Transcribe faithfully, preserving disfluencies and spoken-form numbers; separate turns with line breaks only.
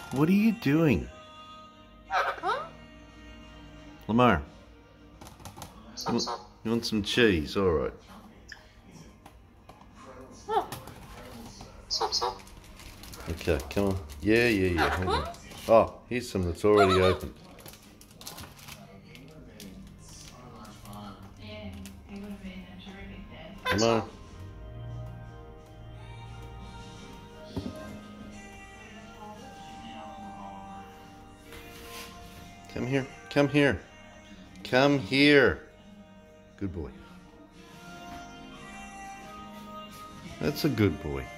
What are you doing?
Huh?
Lamar, you want, you want some cheese? Alright.
Oh.
Okay, come on. Yeah, yeah, yeah. Hold on. Oh, here's some that's already opened. Come on. Come here. Come here. Come here. Good boy. That's a good boy.